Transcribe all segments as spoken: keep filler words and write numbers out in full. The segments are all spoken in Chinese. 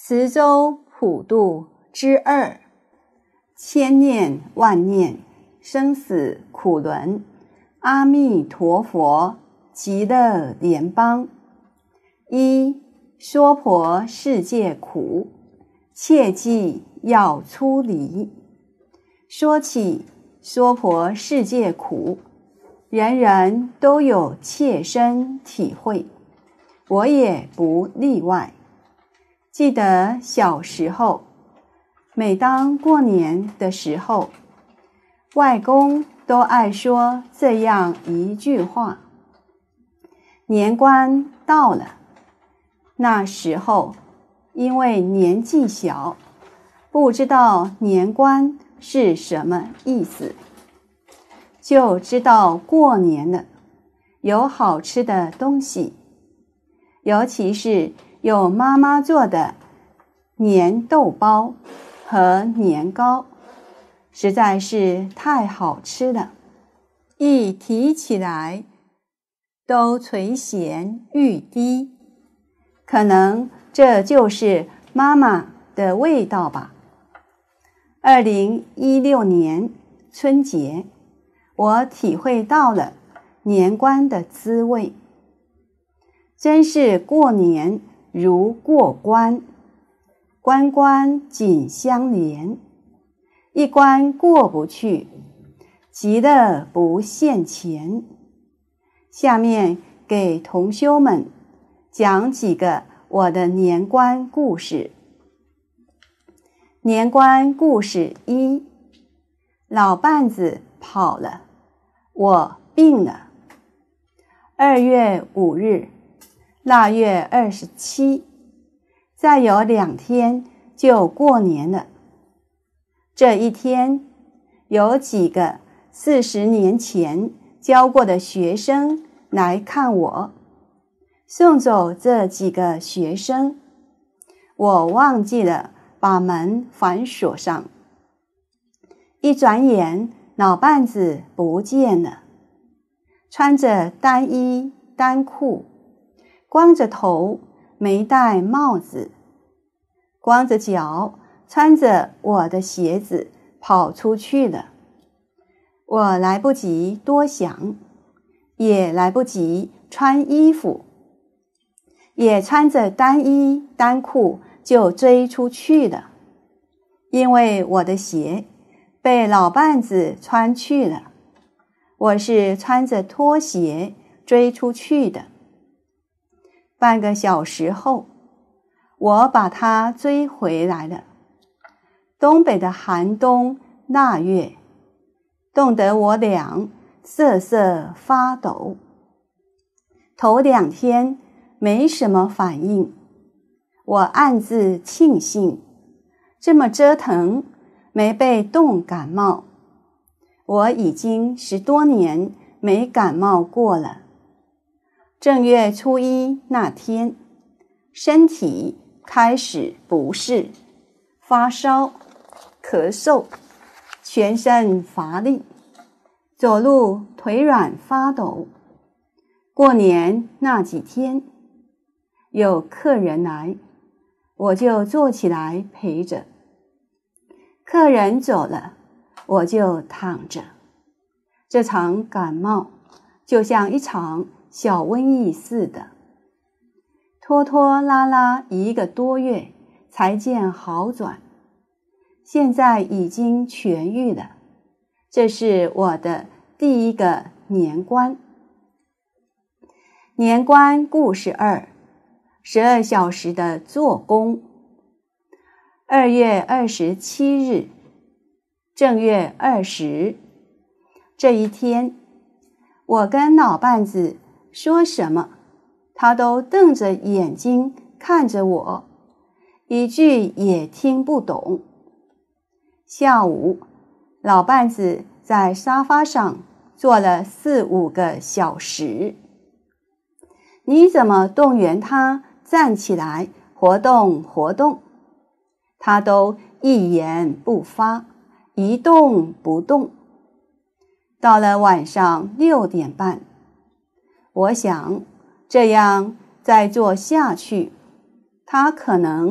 慈舟普渡之二，千念万念，生死苦轮，阿弥陀佛，极乐联邦。一、说婆世界苦，切记要出离。说起说婆世界苦，人人都有切身体会，我也不例外。记得小时候，每当过年的时候，外公都爱说这样一句话：年关到了。那时候因为年纪小，不知道年关是什么意思，就知道过年了，有好吃的东西，尤其是有妈妈做的年豆包和年糕，实在是太好吃了，一提起来都垂涎欲滴。可能这就是妈妈的味道吧。二零一六年春节，我体会到了年关的滋味，真是过年如过关，关关紧相连，一关过不去，极乐不现前。下面给同修们讲几个我的年关故事。年关故事一：老伴子跑了，我病了。二月五日，腊月二十七，再有两天就过年了。这一天，有几个四十年前教过的学生来看我。送走这几个学生，我忘记了把门反锁上。一转眼，老伴子不见了，穿着单衣单裤，光着头，没戴帽子，光着脚，穿着我的鞋子跑出去了。我来不及多想，也来不及穿衣服，也穿着单衣单裤就追出去了，因为我的鞋被老伴子穿去了，我是穿着拖鞋追出去的。半个小时后，我把他追回来了。东北的寒冬腊月，冻得我俩瑟瑟发抖。头两天没什么反应，我暗自庆幸，这么折腾没被冻感冒。我已经十多年没感冒过了。正月初一那天，身体开始不适，发烧、咳嗽，全身乏力，走路腿软发抖。过年那几天，有客人来，我就坐起来陪着。客人走了，我就躺着。这场感冒就像一场小瘟疫似的，拖拖拉拉一个多月才见好转，现在已经痊愈了。这是我的第一个年关。年关故事二：十二小时的做工。二月二十七日，正月二十，这一天，我跟老伴子说什么，他都瞪着眼睛看着我，一句也听不懂。下午，老伴子在沙发上坐了四五个小时。你怎么动员他站起来活动活动？他都一言不发，一动不动。到了晚上六点半，我想这样再做下去，他可能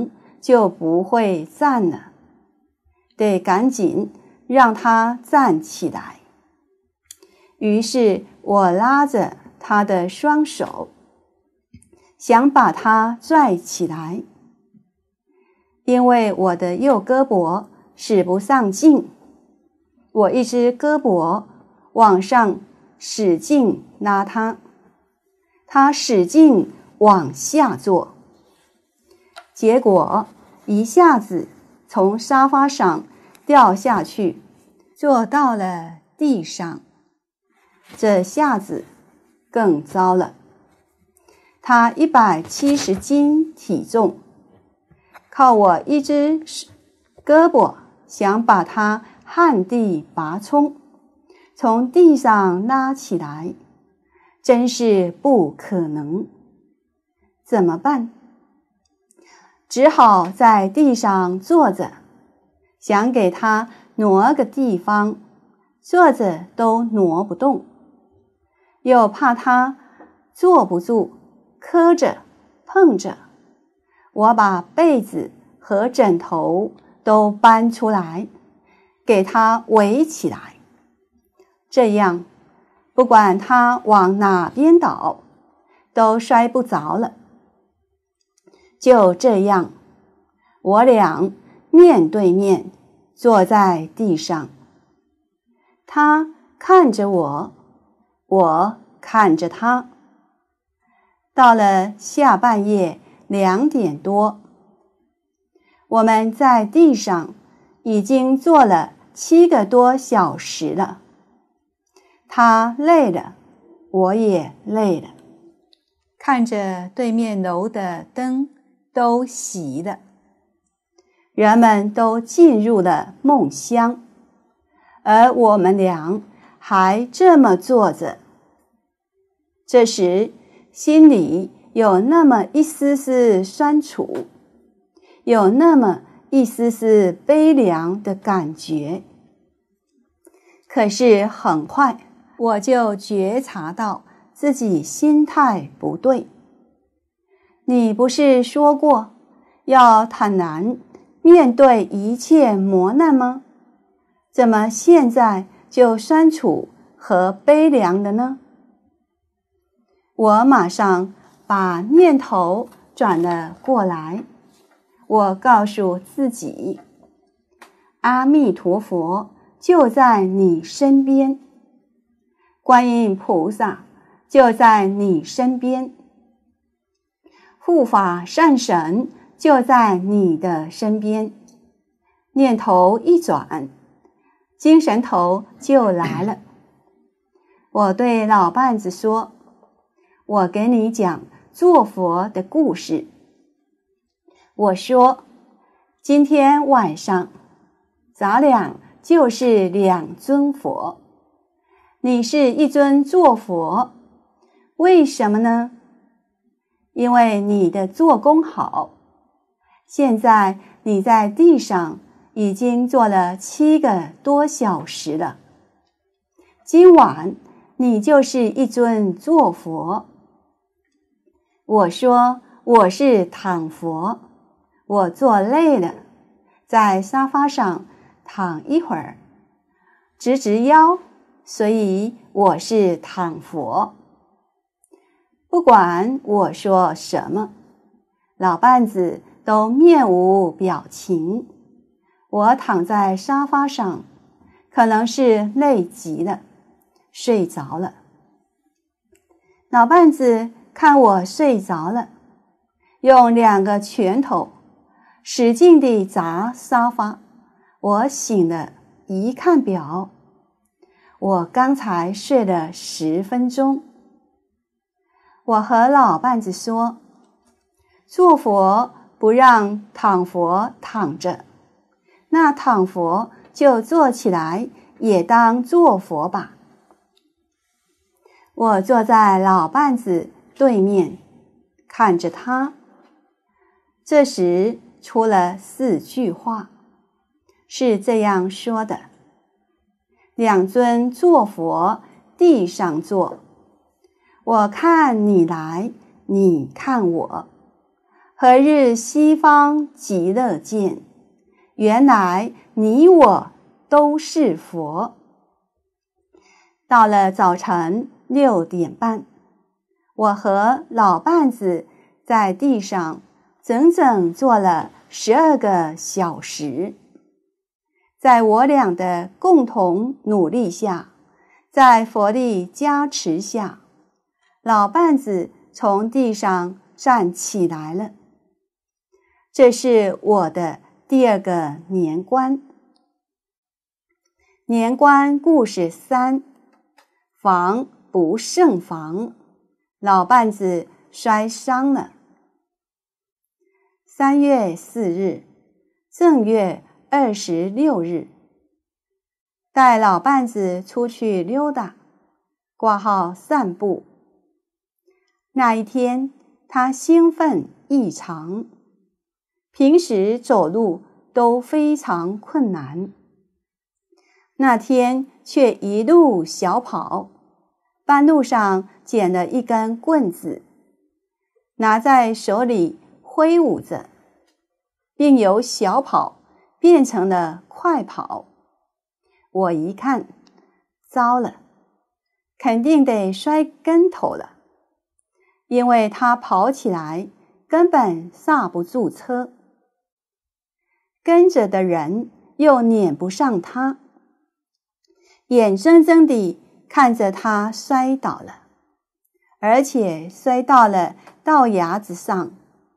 就不会站了，得赶紧让他站起来。于是我拉着他的双手，想把他拽起来，因为我的右胳膊使不上劲，我一只胳膊往上使劲拉他，他使劲往下坐，结果一下子从沙发上掉下去，坐到了地上。这下子更糟了，他一百七十斤体重，靠我一只胳膊想把他旱地拔葱，从地上拉起来，真是不可能。怎么办？只好在地上坐着，想给他挪个地方，坐着都挪不动，又怕他坐不住，磕着碰着，我把被子和枕头都搬出来，给他围起来，这样不管他往哪边倒，都摔不着了。就这样，我俩面对面坐在地上，他看着我，我看着他。到了下半夜两点多，我们在地上已经坐了七个多小时了。他累了，我也累了。看着对面楼的灯都熄了，人们都进入了梦乡，而我们俩还这么坐着。这时心里有那么一丝丝酸楚，有那么一丝丝悲凉的感觉。可是很快我就觉察到自己心态不对。你不是说过要坦然面对一切磨难吗？怎么现在就酸楚和悲凉了呢？我马上把念头转了过来，我告诉自己，阿弥陀佛就在你身边，观音菩萨就在你身边，护法善神就在你的身边。念头一转，精神头就来了。我对老伴子说，我给你讲做佛的故事。我说，今天晚上咱俩就是两尊佛，你是一尊做佛，为什么呢？因为你的做工好，现在你在地上已经坐了七个多小时了，今晚你就是一尊做佛。我说我是躺佛，我坐累了，在沙发上躺一会儿，直直腰，所以我是躺佛。不管我说什么，老伴子都面无表情。我躺在沙发上，可能是累极了，睡着了。老伴子看我睡着了，用两个拳头使劲地砸沙发。我醒了，一看表，我刚才睡了十分钟。我和老伴子说，做佛不让躺佛躺着，那躺佛就坐起来，也当做佛吧。我坐在老伴子对面，看着他。这时出了四句话，是这样说的：两尊坐佛地上坐，我看你来，你看我， 何日西方极乐见？原来你我都是佛。到了早晨六点半，我和老伴子在地上整整坐了十二个小时。在我俩的共同努力下，在佛力加持下，老伴子从地上站起来了。这是我的第二个年关。年关故事三：防不胜防，老伴子摔伤了。三月四日，正月二十六日，带老伴子出去溜达，挂号散步。那一天，他兴奋异常，平时走路都非常困难，那天却一路小跑，半路上捡了一根棍子，拿在手里挥舞着，并由小跑变成了快跑。我一看，糟了，肯定得摔跟头了，因为他跑起来根本刹不住车，跟着的人又撵不上他，眼睁睁地看着他摔倒了，而且摔到了道牙子上，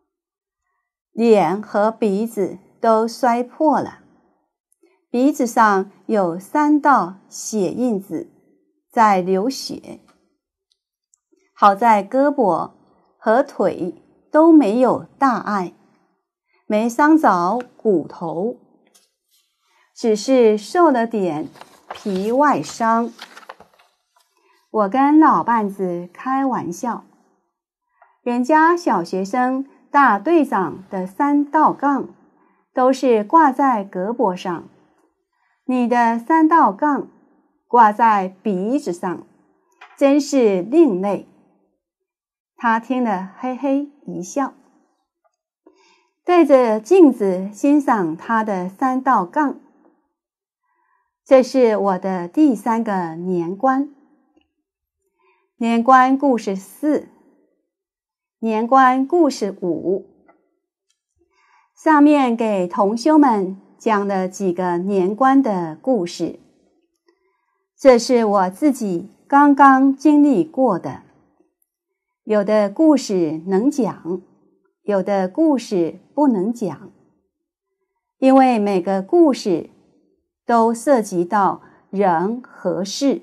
脸和鼻子都摔破了，鼻子上有三道血印子在流血。好在胳膊和腿都没有大碍，没伤着骨头，只是受了点皮外伤。我跟老伴子开玩笑，人家小学生大队长的三道杠都是挂在胳膊上，你的三道杠挂在鼻子上，真是另类。他听了嘿嘿一笑，对着镜子欣赏他的三道杠。这是我的第三个年关。年关故事四，年关故事五。上面给同修们讲了几个年关的故事，这是我自己刚刚经历过的。有的故事能讲，有的故事不能讲，因为每个故事都涉及到人和事。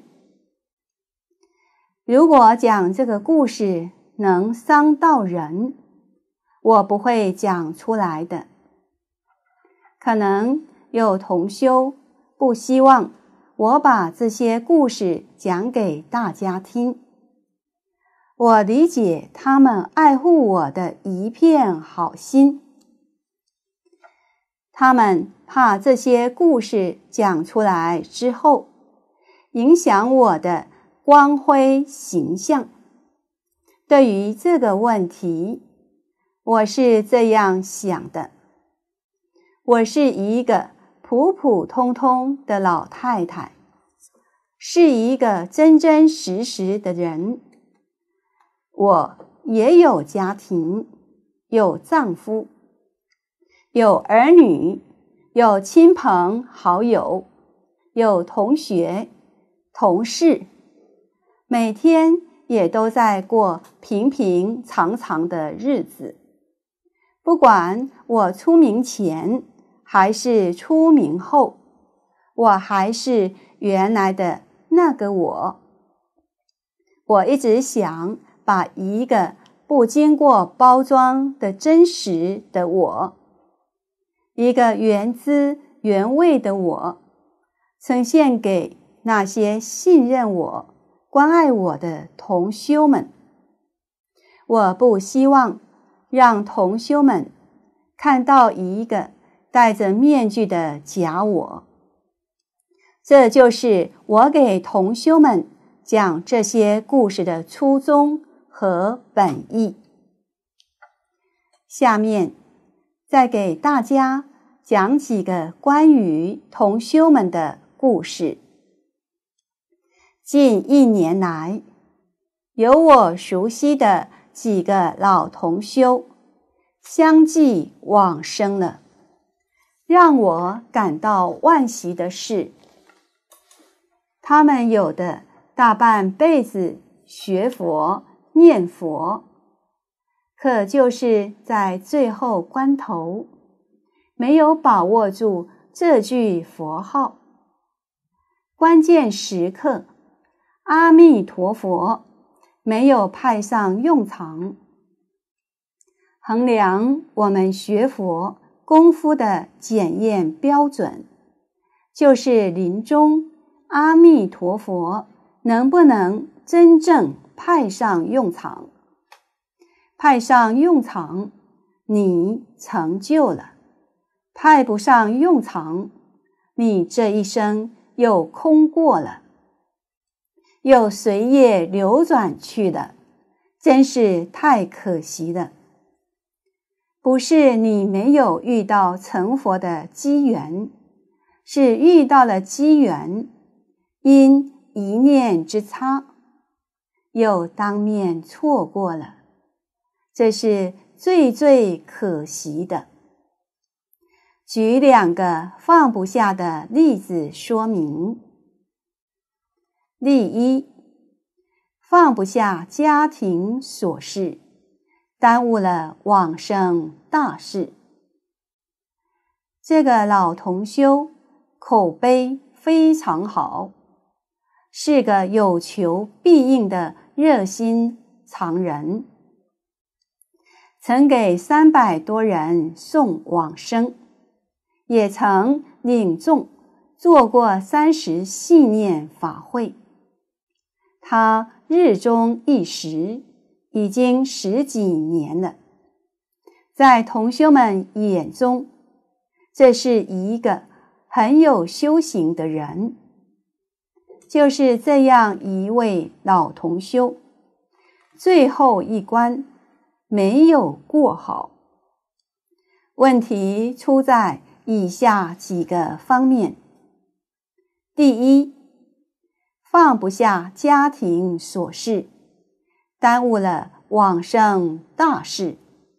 如果讲这个故事能伤到人，我不会讲出来的。可能有同修不希望我把这些故事讲给大家听，我理解他们爱护我的一片好心，他们怕这些故事讲出来之后影响我的光辉形象。对于这个问题，我是这样想的，我是一个普普通通的老太太，是一个真真实实的人。我也有家庭，有丈夫，有儿女，有亲朋好友，有同学、同事，每天也都在过平平常常的日子。不管我出名前还是出名后，我还是原来的那个我。我一直想把一个不经过包装的真实的我，一个原汁原味的我，呈现给那些信任我、关爱我的同修们。我不希望让同修们看到一个戴着面具的假我。这就是我给同修们讲这些故事的初衷和本意。 下面再给大家讲几个关于同修们的故事。近一年来，有我熟悉的几个老同修相继往生了。让我感到惋惜的是，他们有的大半辈子学佛念佛，可就是在最后关头没有把握住这句佛号，关键时刻阿弥陀佛没有派上用场。衡量我们学佛功夫的检验标准，就是临终阿弥陀佛能不能真正派上用场。派上用场，你成就了；派不上用场，你这一生又空过了，又随业流转去了，真是太可惜了。不是你没有遇到成佛的机缘，是遇到了机缘，因一念之差，又当面错过了，这是最最可惜的。举两个放不下的例子说明。例一，放不下家庭琐事，耽误了往生大事。这个老同修口碑非常好，是个有求必应的热心肠人，曾给三百多人送往生，也曾领众做过三十系念法会。他日中一时已经十几年了，在同修们眼中，这是一个很有修行的人。就是这样一位老同修，最后一关没有过好。问题出在以下几个方面。第一，放不下家庭琐事，耽误了往生大事。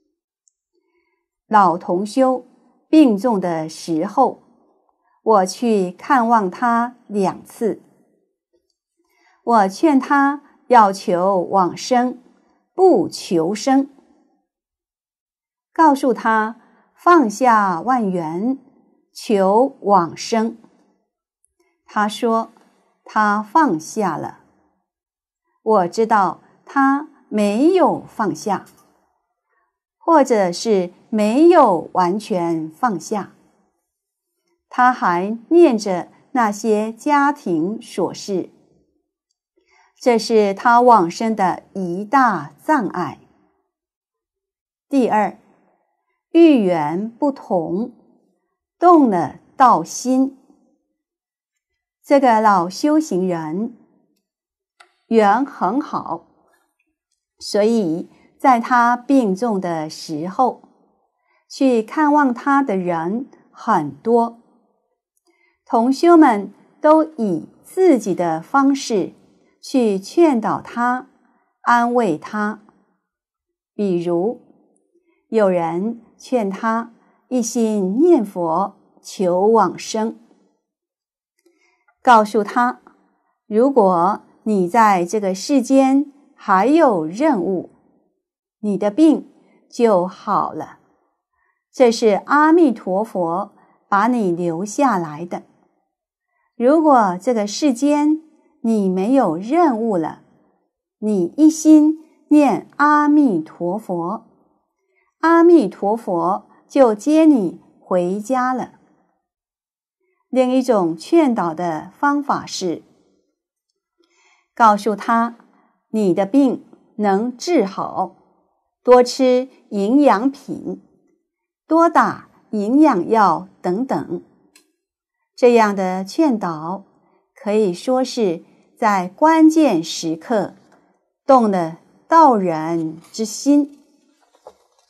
老同修病重的时候，我去看望他两次。我劝他要求往生，不求生，告诉他放下万缘，求往生。他说他放下了。我知道他没有放下，或者是没有完全放下，他还念着那些家庭琐事，这是他往生的一大障碍。第二，遇缘不同，动了道心。这个老修行人缘很好，所以在他病重的时候，去看望他的人很多。同修们都以自己的方式去劝导他，安慰他。比如有人劝他一心念佛求往生，告诉他，如果你在这个世间还有任务，你的病就好了，这是阿弥陀佛把你留下来的。如果这个世间你没有任务了，你一心念阿弥陀佛，阿弥陀佛就接你回家了。另一种劝导的方法是，告诉他你的病能治好，多吃营养品，多打营养药等等。这样的劝导可以说是在关键时刻动了道人之心。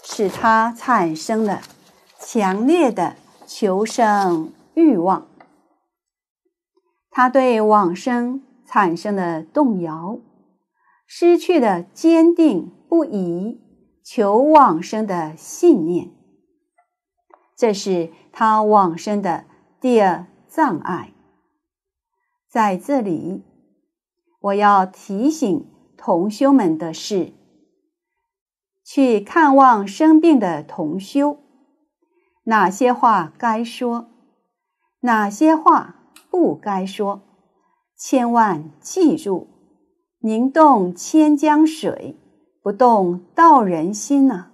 使他产生了强烈的求生欲望。他对往生产生了动摇，失去了坚定不移求往生的信念。这是他往生的第二障碍。在这里，我要提醒同修们的是，去看望生病的同修，哪些话该说，哪些话不该说，千万记住，宁动千江水，不动道人心啊。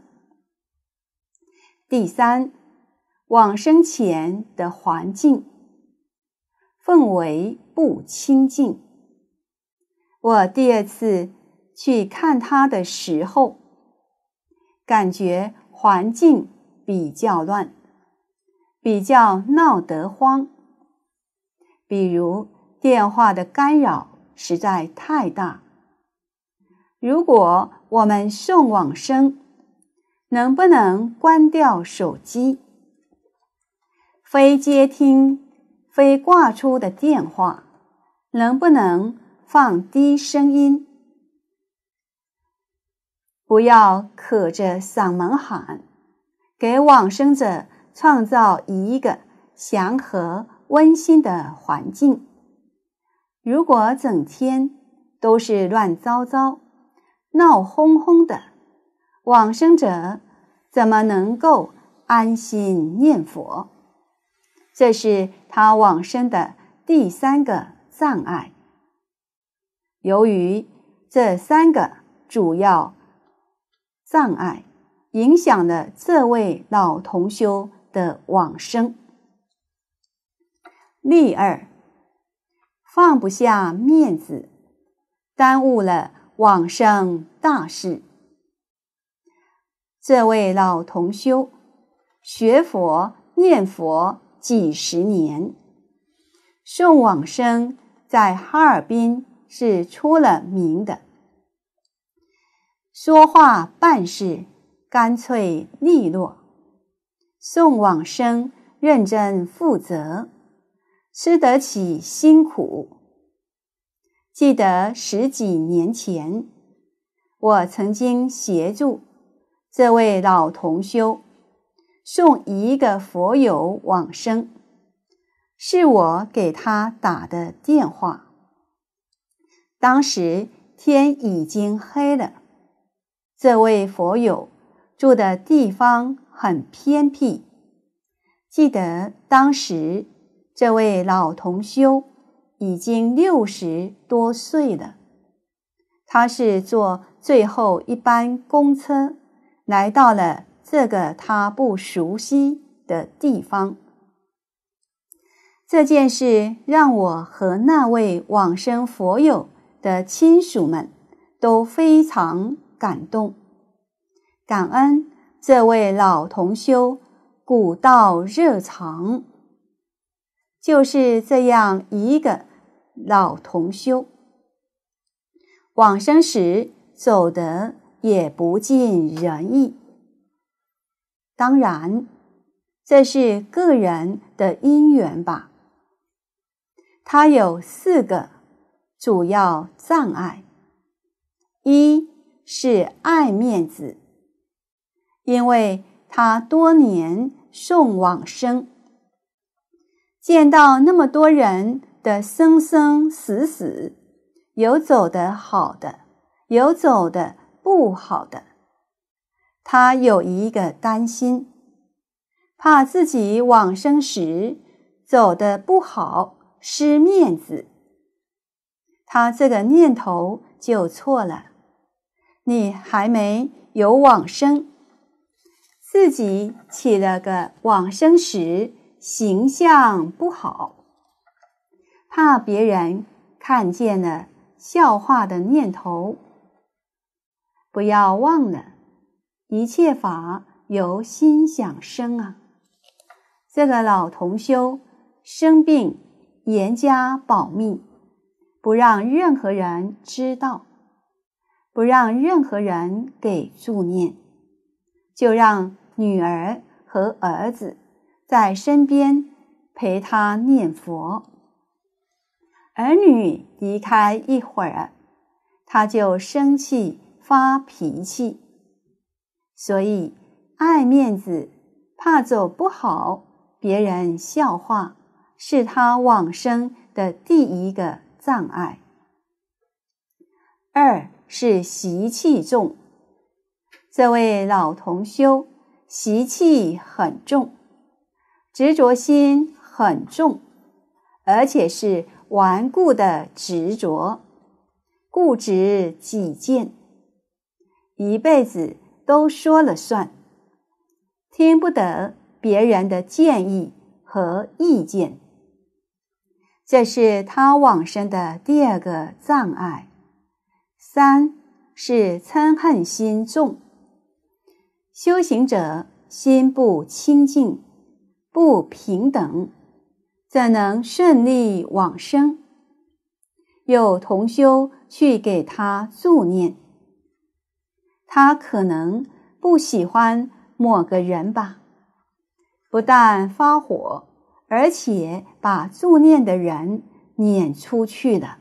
第三，往生前的环境氛围不清净。我第二次去看他的时候，感觉环境比较乱，比较闹得慌。比如电话的干扰实在太大。如果我们送往生，能不能关掉手机？非接听、非挂出的电话，能不能放低声音？不要可着嗓门喊，给往生者创造一个祥和温馨的环境。如果整天都是乱糟糟、闹哄哄的，往生者怎么能够安心念佛？这是他往生的第三个障碍。由于这三个主要障碍影响了这位老同修的往生。例二，放不下面子，耽误了往生大事。这位老同修学佛念佛几十年，送往生在哈尔滨是出了名的，说话办事干脆利落，送往生认真负责，吃得起辛苦。记得十几年前，我曾经协助这位老同修送一个佛友往生，是我给他打的电话。当时天已经黑了，这位佛友住的地方很偏僻。记得当时这位老同修已经六十多岁了，他是坐最后一班公车来到了这个他不熟悉的地方。这件事让我和那位往生佛友的亲属们都非常感动，感恩这位老同修古道热肠。就是这样一个老同修，往生时走得也不尽人意。当然，这是个人的因缘吧。他有四个主要障碍。一是爱面子，因为他多年送往生，见到那么多人的生生死死，有走得好的，有走得不好的，他有一个担心，怕自己往生时走得不好，失面子。他这个念头就错了，你还没有往生，自己起了个往生时形象不好，怕别人看见了笑话的念头。不要忘了，一切法由心想生啊。这个老同修生病严加保密，不让任何人知道，不让任何人给助念， 就让女儿和儿子在身边陪他念佛。儿女离开一会儿，他就生气发脾气。所以爱面子，怕走不好，别人笑话，是他往生的第一个障碍。二是习气重。这位老同修习气很重，执着心很重，而且是顽固的执着，固执己见，一辈子都说了算，听不得别人的建议和意见。这是他往生的第二个障碍。三是嗔恨心重。修行者心不清净，不平等，怎能顺利往生？有同修去给他助念，他可能不喜欢某个人吧，不但发火，而且把助念的人撵出去了。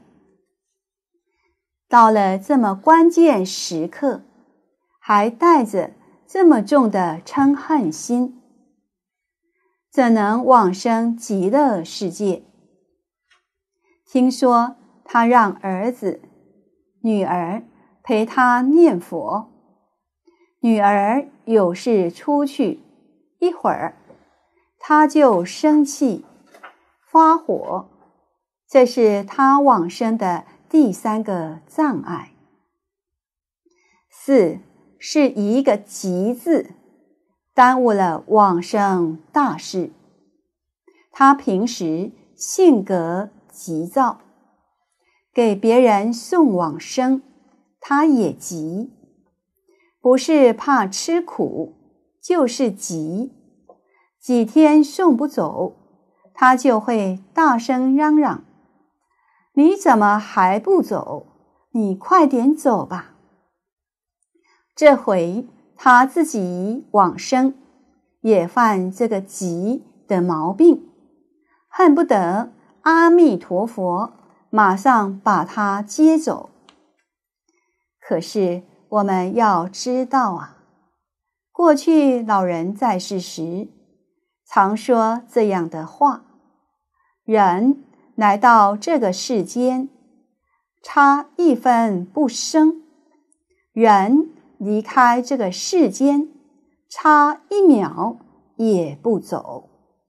到了这么关键时刻，还带着这么重的嗔恨心，怎能往生极乐世界？听说他让儿子、女儿陪他念佛，女儿有事出去，一会儿他就生气发火，这是他往生的第三个障碍。四是一个急字，耽误了往生大事。他平时性格急躁，给别人送往生，他也急，不是怕吃苦，就是急。几天送不走，他就会大声嚷嚷：你怎么还不走？你快点走吧！这回他自己往生，也犯这个急的毛病，恨不得阿弥陀佛马上把他接走。可是我们要知道啊，过去老人在世时常说这样的话：人来到这个世间，差一分不生；人离开这个世间，差一秒也不走。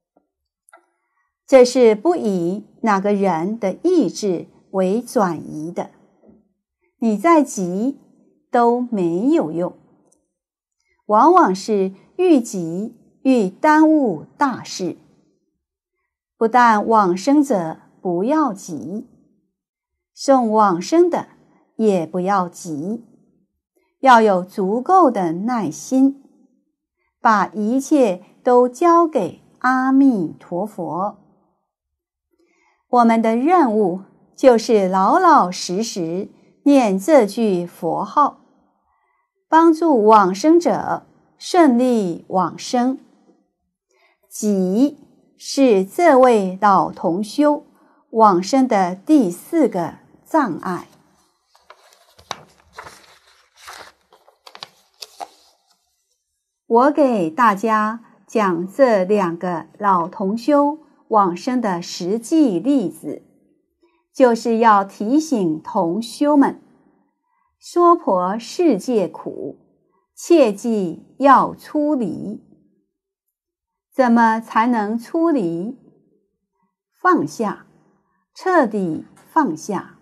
这是不以哪个人的意志为转移的，你再急都没有用，往往是愈急愈耽误大事。不但往生者不要急，送往生的也不要急，要有足够的耐心，把一切都交给阿弥陀佛。我们的任务就是老老实实念这句佛号，帮助往生者顺利往生。急是这位老同修往生的第四个障碍。我给大家讲这两个老同修往生的实际例子，就是要提醒同修们，娑婆世界苦，切记要出离。怎么才能出离？放下，彻底放下。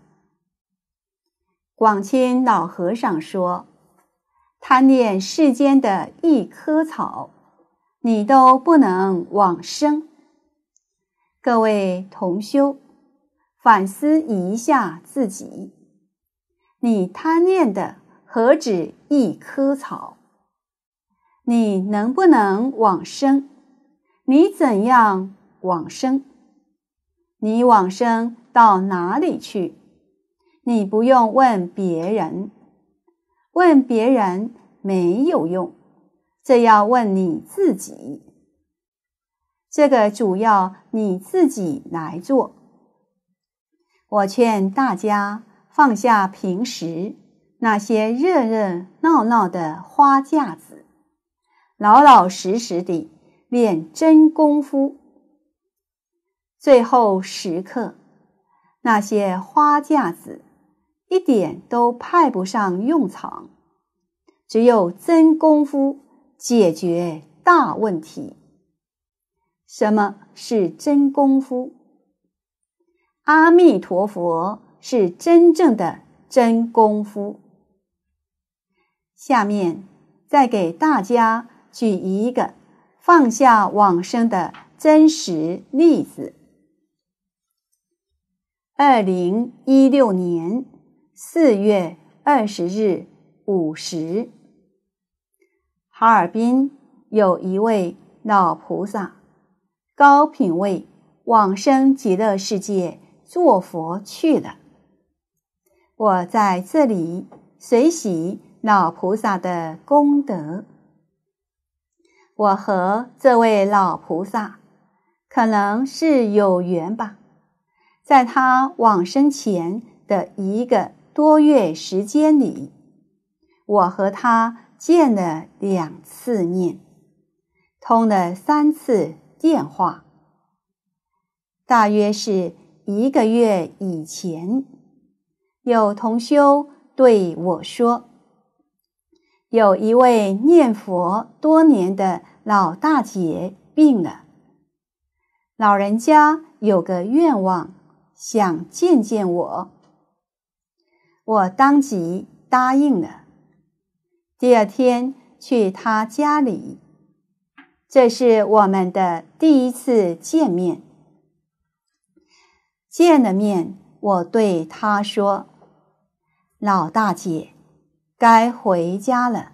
广钦老和尚说，贪恋世间的一棵草，你都不能往生。各位同修，反思一下自己，你贪恋的何止一棵草？你能不能往生？你怎样往生？你往生到哪里去？你不用问别人，问别人没有用， 这要问你自己。这个主要你自己来做。我劝大家放下平时那些热热闹闹的花架子，老老实实地练真功夫。最后时刻，那些花架子一点都派不上用场，只有真功夫解决大问题。什么是真功夫？阿弥陀佛是真正的真功夫。下面再给大家举一个放下往生的真实例子。二零一六年四月二十日午时，哈尔滨有一位老菩萨，高品位往生极乐世界做佛去了。我在这里随喜老菩萨的功德。我和这位老菩萨可能是有缘吧，在他往生前的一个多月时间里，我和他见了两次面，通了三次电话。大约是一个月以前，有同修对我说，有一位念佛多年的老大姐病了，老人家有个愿望，想见见我。我当即答应了。第二天去他家里，这是我们的第一次见面。见了面，我对他说，老大姐，该回家了。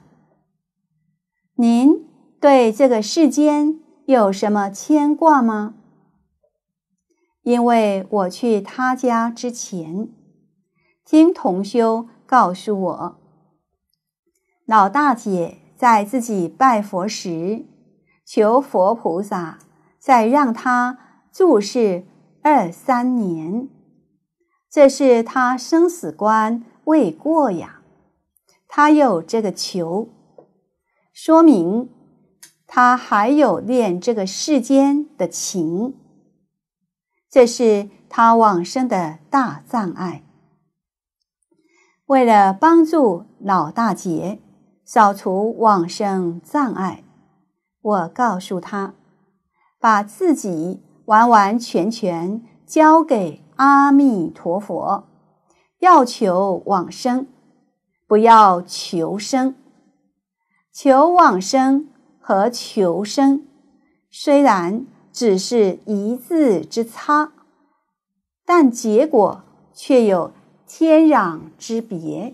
您对这个世间有什么牵挂吗？因为我去他家之前，听同修告诉我，老大姐在自己拜佛时，求佛菩萨再让他住世二三年，这是他生死关未过呀。他有这个求，说明他还有恋这个世间的情，这是他往生的大障碍。为了帮助老大姐扫除往生障碍，我告诉他，把自己完完全全交给阿弥陀佛，要求往生，不要求生。求往生和求生虽然只是一字之差，但结果却有天壤之别。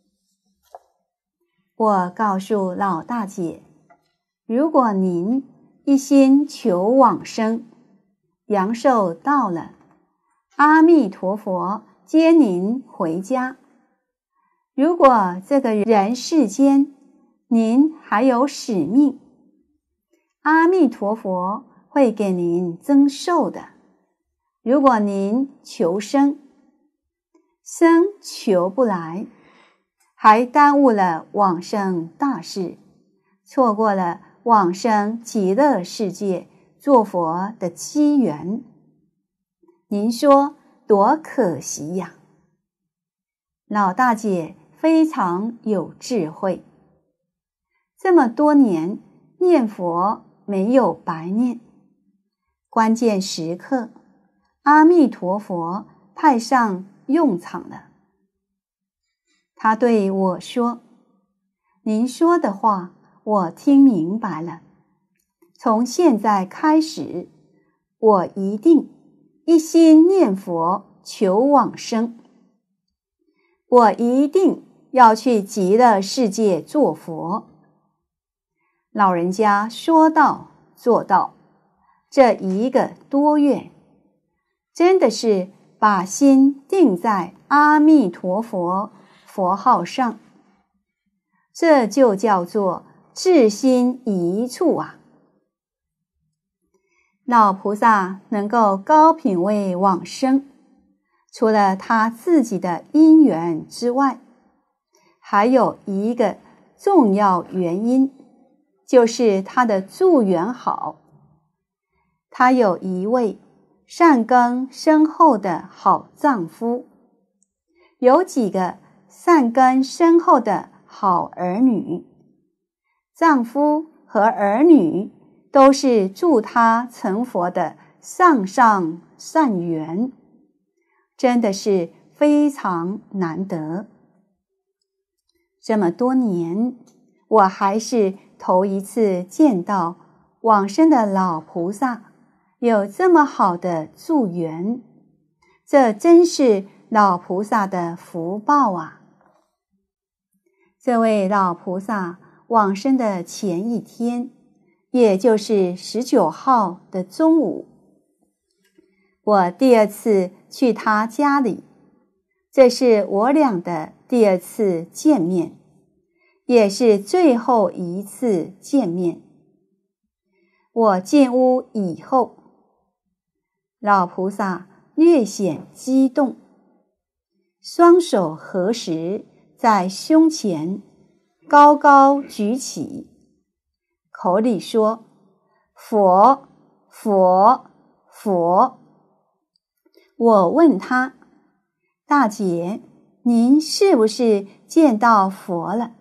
我告诉老大姐，如果您一心求往生，阳寿到了，阿弥陀佛接您回家。如果这个人世间您还有使命，阿弥陀佛会给您增寿的。如果您求生，生求不来，还耽误了往生大事，错过了往生极乐世界做佛的机缘，您说多可惜呀！老大姐非常有智慧，这么多年念佛没有白念，关键时刻阿弥陀佛派上用场了。他对我说，您说的话我听明白了，从现在开始，我一定一心念佛求往生，我一定要去极乐世界做佛。老人家说到做到，这一个多月，真的是把心定在阿弥陀佛佛号上，这就叫做志心一处啊。老菩萨能够高品位往生，除了他自己的因缘之外，还有一个重要原因，就是他的助缘好。他有一位善根深厚的好丈夫，有几个善根深厚的好儿女，丈夫和儿女都是助他成佛的上上善缘，真的是非常难得。这么多年，我还是头一次见到往生的老菩萨有这么好的助缘，这真是老菩萨的福报啊！这位老菩萨往生的前一天，也就是十九号的中午，我第二次去他家里，这是我俩的第二次见面，也是最后一次见面。我进屋以后，老菩萨略显激动，双手合十在胸前高高举起，口里说佛佛佛。我问他，大姐，您是不是见到佛了？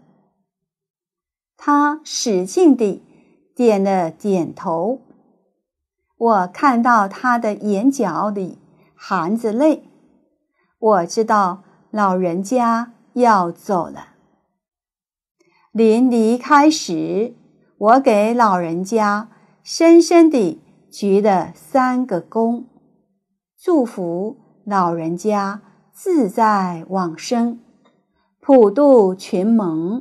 他使劲地点了点头。我看到他的眼角里含着泪，我知道老人家要走了。临离开时，我给老人家深深地鞠了三个躬，祝福老人家自在往生，普度群蒙。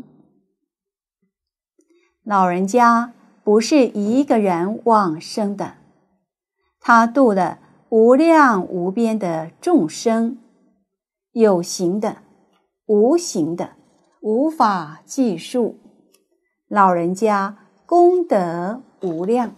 老人家不是一个人往生的，他度了无量无边的众生，有形的、无形的，无法计数。老人家功德无量。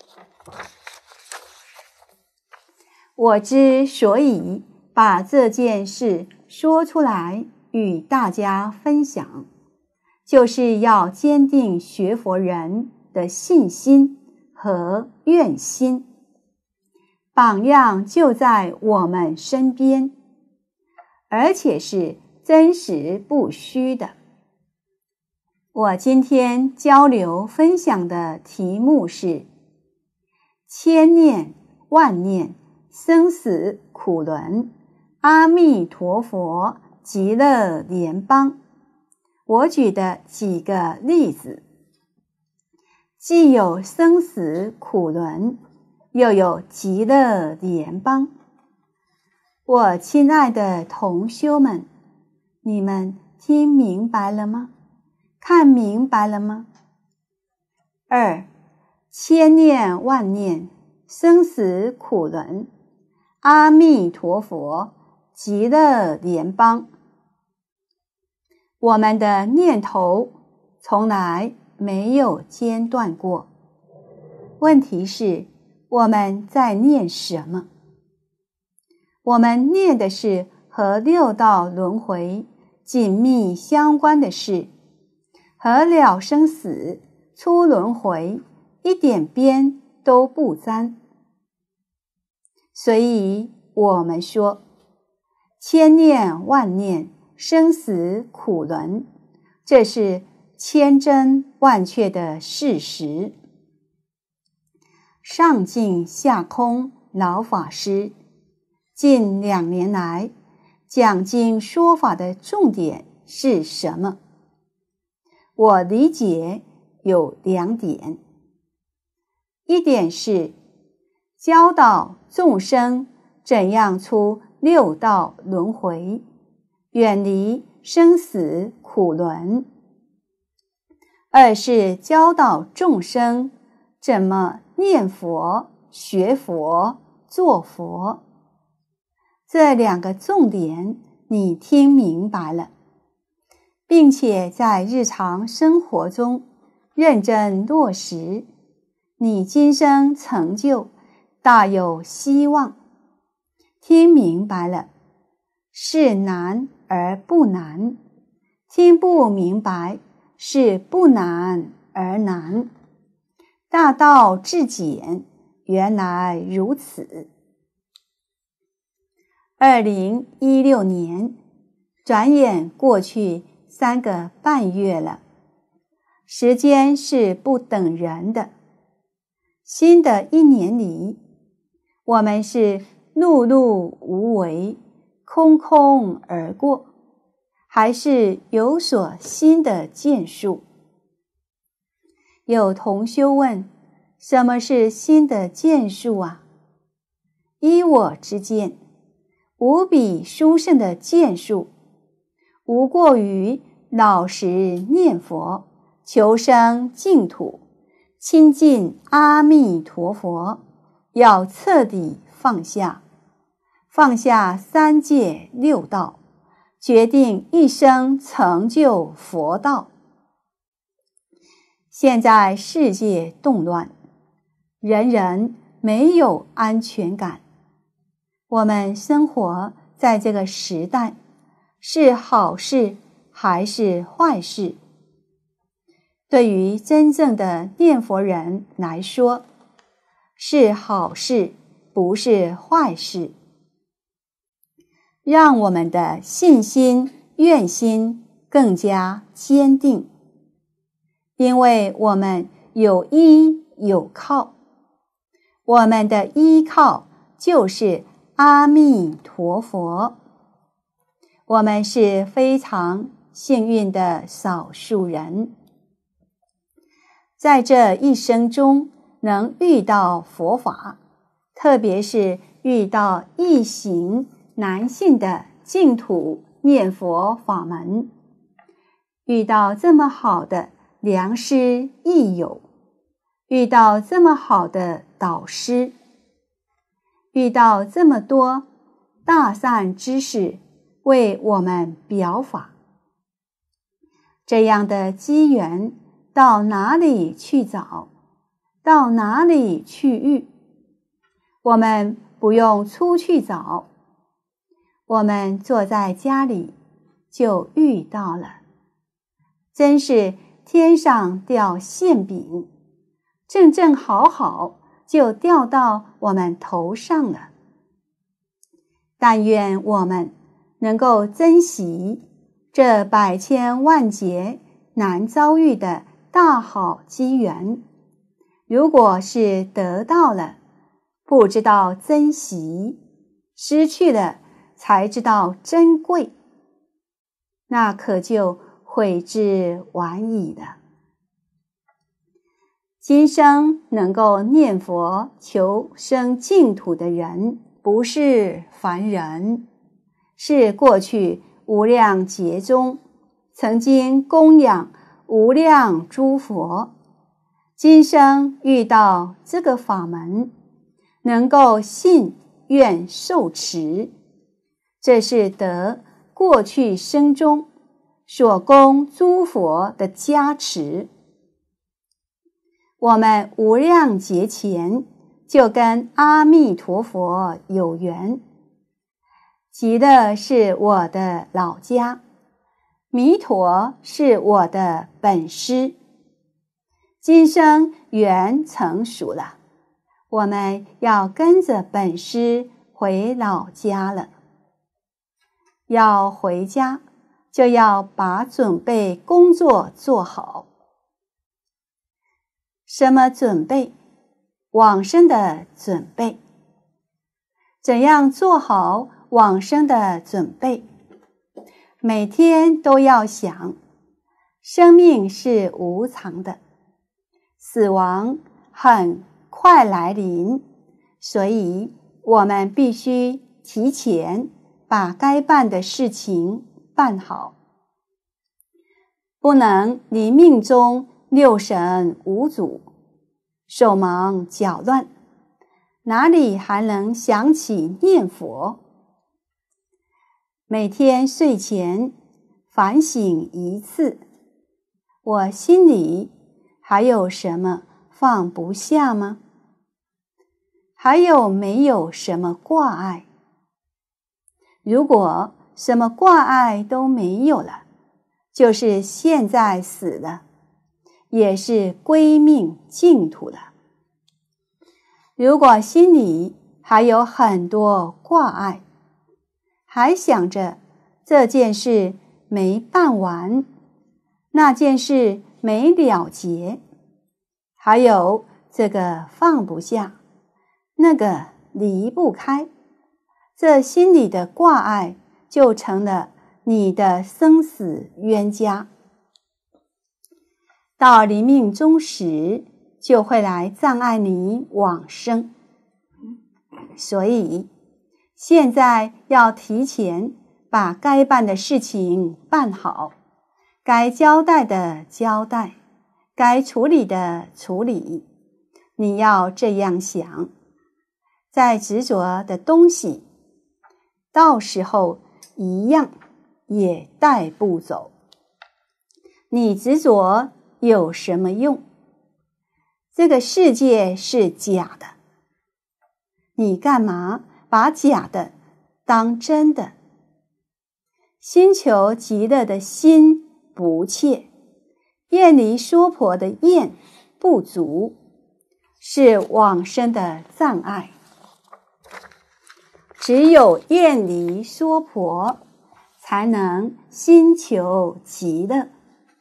我之所以把这件事说出来与大家分享，就是要坚定学佛人的信心和愿心。榜样就在我们身边，而且是真实不虚的。我今天交流分享的题目是千念万念生死苦轮，阿弥陀佛极乐联邦。我举的几个例子，既有生死苦轮，又有极乐联邦。我亲爱的同修们，你们听明白了吗？看明白了吗？二，千念万念生死苦轮，阿弥陀佛极乐联邦。我们的念头从来没有间断过，问题是我们在念什么？我们念的是和六道轮回紧密相关的事，和了生死出轮回一点边都不沾。所以我们说千念万念生死苦轮，这是千真万确的事实。上净下空老法师近两年来讲经说法的重点是什么？我理解有两点。一点是教导众生怎样出六道轮回，远离生死苦轮。二是教导众生怎么念佛、学佛、做佛。这两个重点你听明白了，并且在日常生活中认真落实，你今生成就大有希望。听明白了，是难而不难；听不明白，是不难而难。大道至简，原来如此。二零一六年，转眼过去三个半月了。时间是不等人的。新的一年里，我们是碌碌无为，空空而过，还是有所新的建树？有同修问，什么是新的建树啊？依我之见，无比殊胜的建树，无过于老实念佛，求生净土，亲近阿弥陀佛，要彻底放下，放下三界六道，决定一生成就佛道。现在世界动乱，人人没有安全感。我们生活在这个时代，是好事还是坏事？对于真正的念佛人来说，是好事，不是坏事。让我们的信心、愿心更加坚定，因为我们有依有靠，我们的依靠就是阿弥陀佛。我们是非常幸运的少数人，在这一生中能遇到佛法，特别是遇到一行男性的净土念佛法门，遇到这么好的良师益友，遇到这么好的导师，遇到这么多大善知识为我们表法，这样的机缘到哪里去找？到哪里去遇？我们不用出去找，我们坐在家里就遇到了，真是天上掉馅饼，正正好好就掉到我们头上了。但愿我们能够珍惜这百千万劫难遭遇的大好机缘。如果是得到了，不知道珍惜，失去了才知道珍贵，那可就悔之晚矣了。今生能够念佛求生净土的人，不是凡人，是过去无量劫中曾经供养无量诸佛，今生遇到这个法门，能够信愿受持，这是得过去生中所供诸佛的加持。我们无量劫前就跟阿弥陀佛有缘，极乐是我的老家，弥陀是我的本师。今生缘成熟了，我们要跟着本师回老家了。要回家，就要把准备工作做好。什么准备？往生的准备。怎样做好往生的准备？每天都要想，生命是无常的，死亡很快来临，所以我们必须提前把该办的事情办好，不能临命中六神无主，手忙脚乱，哪里还能想起念佛？每天睡前反省一次，我心里还有什么放不下吗？还有没有什么挂碍？如果什么挂碍都没有了，就是现在死了，也是归命净土了。如果心里还有很多挂碍，还想着这件事没办完，那件事没了结，还有这个放不下，那个离不开，这心里的挂碍就成了你的生死冤家。到临命终时，就会来障碍你往生。所以现在要提前把该办的事情办好，该交代的交代，该处理的处理。你要这样想，再执着的东西，到时候一样也带不走。你执着有什么用？这个世界是假的，你干嘛把假的当真的？心求极乐的心不切，厌离娑婆的厌不足，是往生的障碍。只有厌离娑婆，才能心求极乐。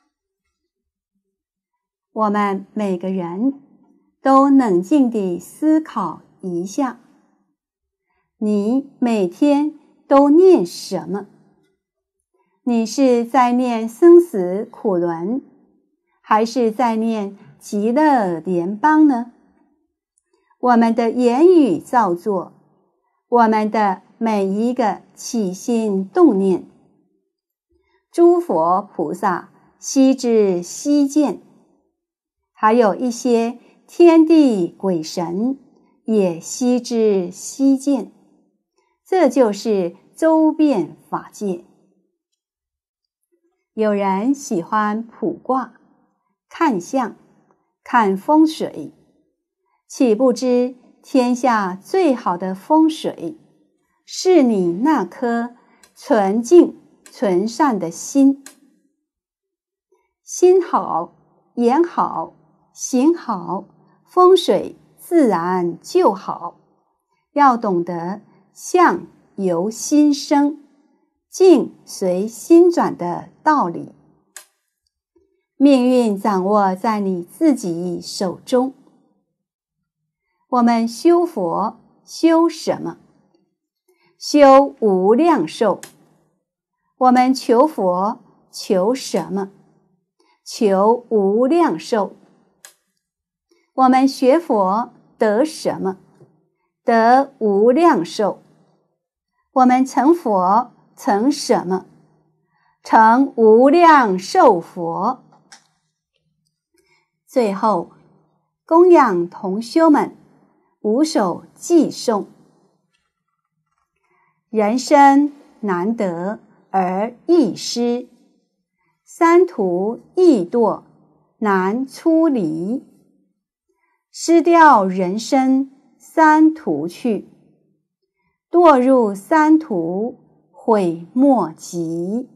我们每个人都冷静地思考一下，你每天都念什么？你是在念生死苦轮，还是在念极乐联邦呢？我们的言语造作，我们的每一个起心动念，诸佛菩萨悉知悉见，还有一些天地鬼神也悉知悉见，这就是周遍法界。有人喜欢卜卦、看相、看风水，岂不知天下最好的风水，是你那颗纯净纯善的心。心好，言好，行好，风水自然就好。要懂得相由心生，境随心转的道理。命运掌握在你自己手中。我们修佛修什么？修无量寿。我们求佛求什么？求无量寿。我们学佛得什么？得无量寿。我们成佛成什么？成无量寿佛。最后，供养同修们五首偈颂：人生难得而易失，三途易堕难出离。失掉人生三途去，堕入三途悔莫及。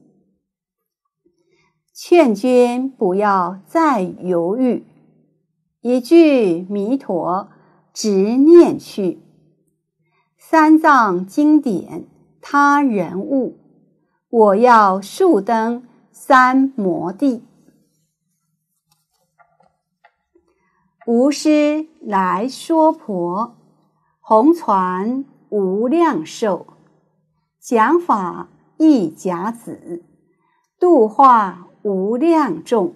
劝君不要再犹豫，一句弥陀直念去。三藏经典他人悟，我要速登三摩地。无师来娑婆，红传无量寿。讲法一甲子，度化无量众。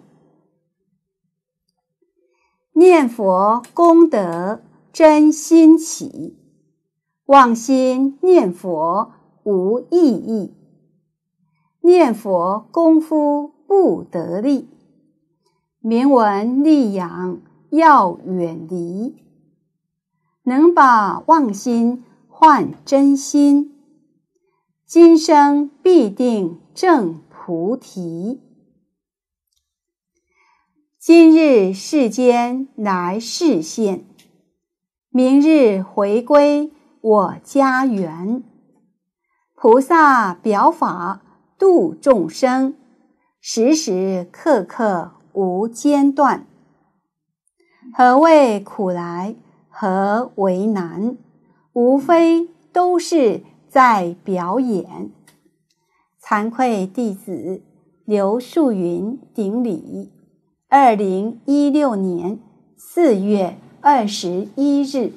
念佛功德真心起，妄心念佛无意义。念佛功夫不得力，名闻利养要远离。能把妄心换真心，今生必定证菩提。 今日世间来示现，明日回归我家园。菩萨表法度众生，时时刻刻无间断。何谓苦来？何为难？无非都是在表演。惭愧弟子刘树云顶礼。二零一六年四月二十一日。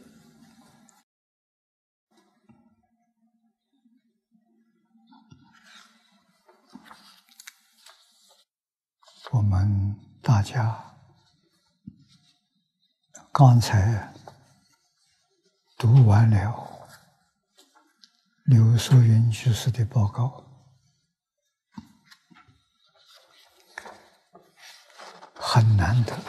我们大家刚才读完了刘素云居士的报告，很难得，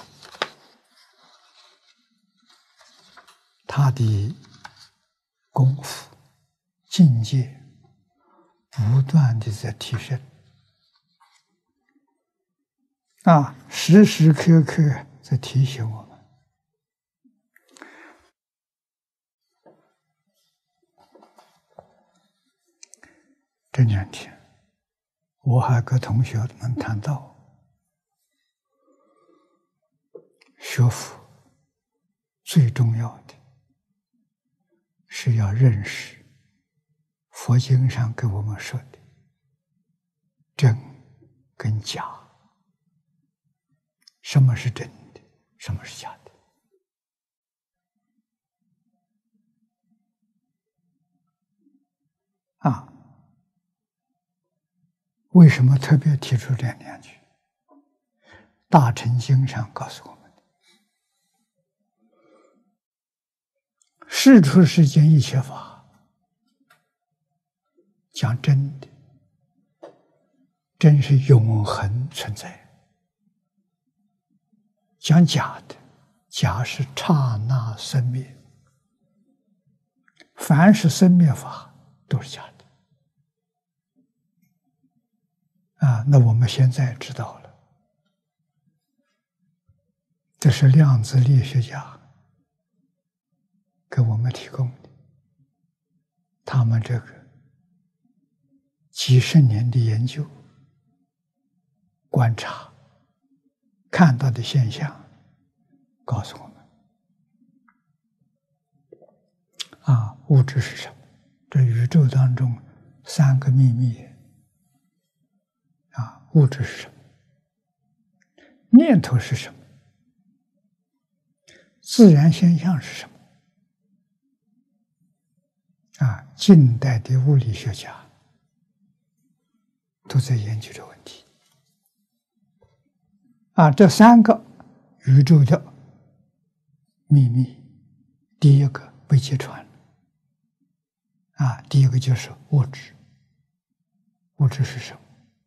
他的功夫境界不断的在提升啊，时时刻刻在提醒我们。这两天，我还跟同学们谈到，学佛最重要的是要认识佛经上给我们说的真跟假。什么是真的，什么是假的？啊，为什么特别提出这两句？大乘经上告诉我们，世出世间一切法，讲真的，真是永恒存在；讲假的，假是刹那生灭。凡是生灭法都是假的啊！那我们现在知道了，这是量子力学家给我们提供的，他们这个几十年的研究、观察看到的现象，告诉我们啊，物质是什么？这宇宙当中三个秘密啊，物质是什么？念头是什么？自然现象是什么？啊，近代的物理学家都在研究这个问题。啊，这三个宇宙的秘密，第一个被揭穿了。啊，第一个就是物质。物质是什么？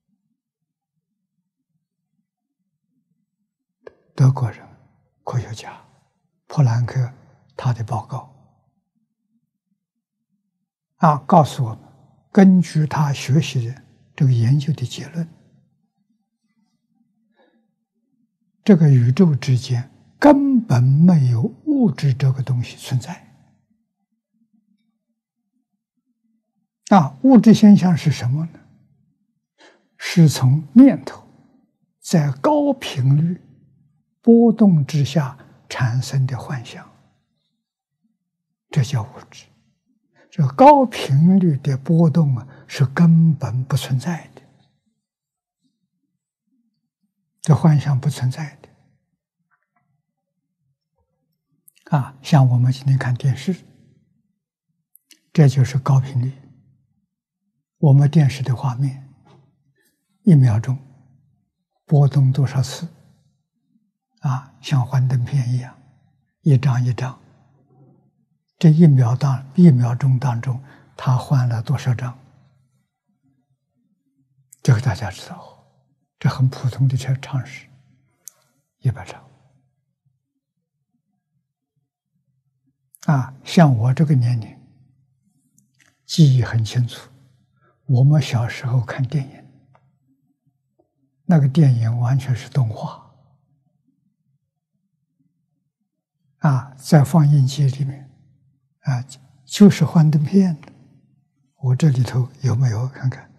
德国人科学家普朗克他的报告啊，告诉我们，根据他学习的这个研究的结论，这个宇宙之间根本没有物质这个东西存在。啊，物质现象是什么呢？是从念头在高频率波动之下产生的幻象，这叫物质。这高频率的波动啊，是根本不存在的，这幻象不存在的。啊，像我们今天看电视，这就是高频率。我们电视的画面，一秒钟波动多少次？啊，像幻灯片一样，一张一张。这一秒当一秒钟当中，它换了多少张？这个大家知道，这很普通的常识，一百张。啊，像我这个年龄，记忆很清楚。我们小时候看电影，那个电影完全是动画， 啊，在放映机里面啊，就是幻灯片的。我这里头有没有看看？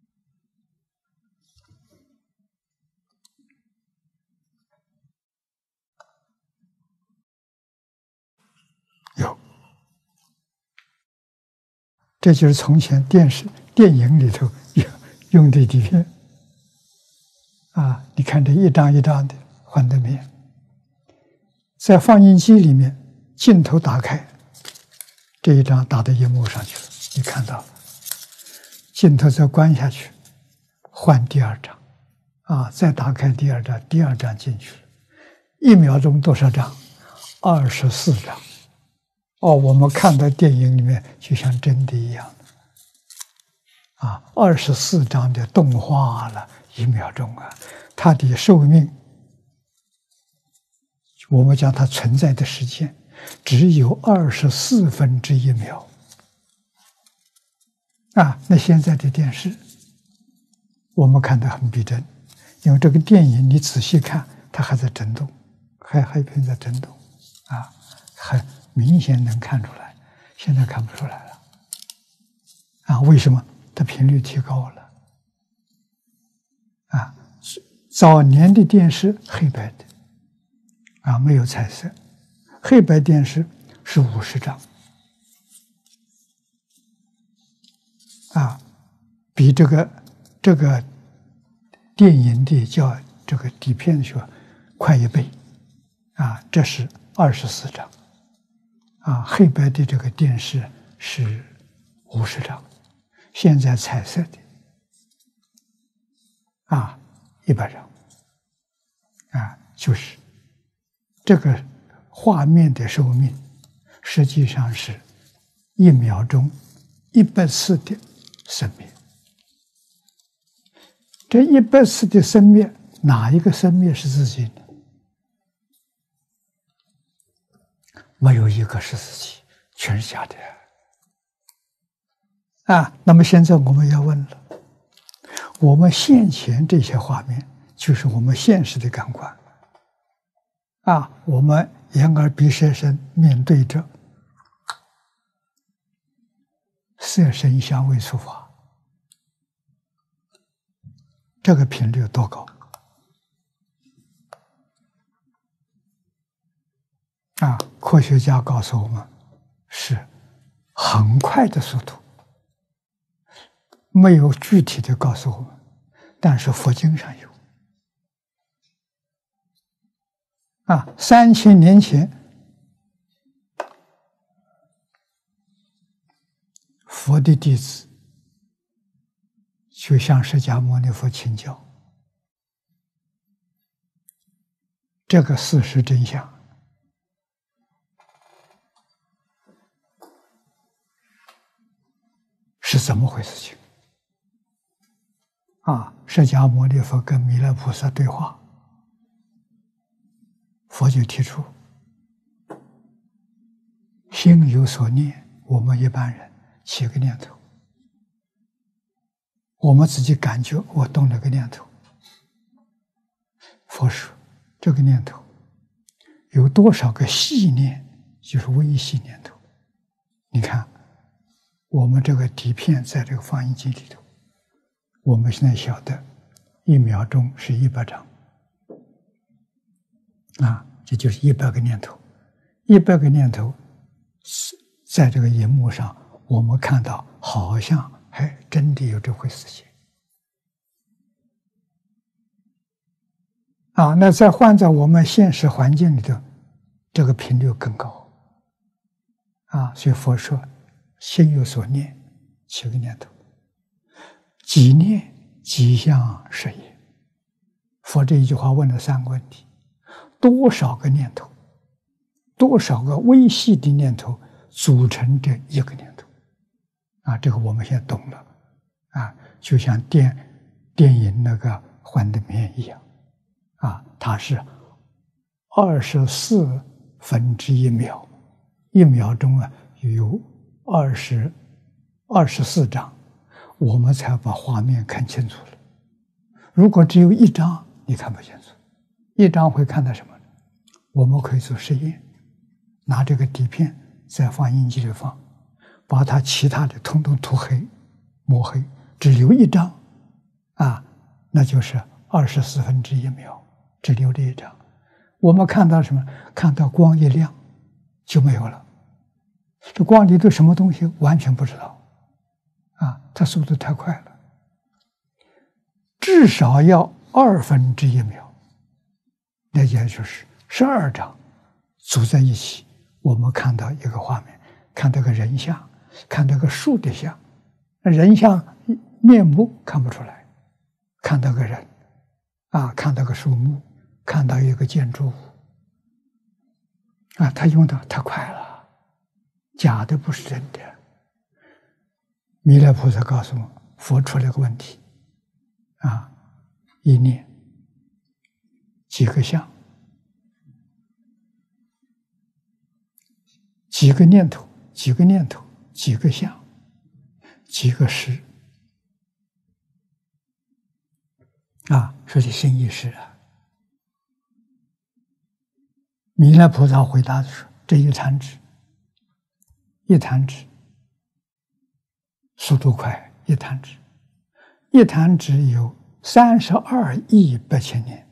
有，这就是从前电视、电影里头用用的底片啊。你看这一张一张的幻灯片，在放映机里面，镜头打开，这一张打到荧幕上去了，你看到了。镜头再关下去，换第二张，啊，再打开第二张，第二张进去了，一秒钟多少张？二十四张。哦，我们看到电影里面就像真的一样的，啊，二十四张的动画了，一秒钟啊，它的寿命，我们讲它存在的时间只有二十四分之一秒。啊，那现在的电视，我们看得很逼真，因为这个电影你仔细看，它还在震动，还还片在震动，啊，很明显能看出来。现在看不出来了，啊，为什么？它频率提高了，啊，早年的电视黑白的，啊，没有彩色，黑白电视是五十张。啊，比这个这个电影的叫这个底片说快一倍，啊，这是二十四张，啊，黑白的这个电视是五十张，现在彩色的，啊，一百张，啊，就是这个画面的寿命实际上是一秒钟一百次的生灭。这一百次的生灭，哪一个生灭是自己的？没有一个是自己，全是假的啊！那么现在我们要问了，我们现前这些画面，就是我们现实的感官啊，我们眼耳鼻舌身面对着色声香味触法，这个频率有多高啊？科学家告诉我们，是很快的速度，没有具体的告诉我们，但是佛经上有啊。三千年前，佛的弟子就向释迦牟尼佛请教这个事实真相。是怎么回事情啊？释迦牟尼佛跟弥勒菩萨对话，佛就提出心有所念，我们一般人起个念头，我们自己感觉我动了个念头，佛说这个念头有多少个细念，就是微细念头。你看我们这个底片在这个放映机里头，我们现在晓得一秒钟是一百张啊，这就是一百个念头，一百个念头在这个荧幕上，我们看到好像还真的有这回事情啊。那再换在我们现实环境里头，这个频率更高啊。所以佛说心有所念，起个念头，几念即相是也。佛这一句话问了三个问题：多少个念头，多少个微细的念头组成这一个念头啊？这个我们现在懂了啊，就像电电影那个幻灯片一样啊，它是二十四分之一秒，一秒钟啊有二十二十四张，我们才把画面看清楚了。如果只有一张，你看不清楚。一张会看到什么？我们可以做实验拿这个底片再放印机里放，把它其他的统统涂黑、抹黑，只留一张，啊，那就是二十四分之一秒，只留这一张。我们看到什么？看到光一亮就没有了。这光里头什么东西完全不知道，啊，它速度太快了，至少要二分之一秒，那也就是十二张组在一起，我们看到一个画面，看到个人像，看到个树的像，人像面目看不出来，看到个人，啊，看到个树木，看到一个建筑物，啊，他用的太快了。假的不是真的。弥勒菩萨告诉我，佛出了个问题，啊，一念几个相，几个念头，几个念头，几个相，几个识，啊，说的心意识啊。弥勒菩萨回答的说：这一弹指。一弹指，速度快，一弹指，一弹指有三十二亿八千年，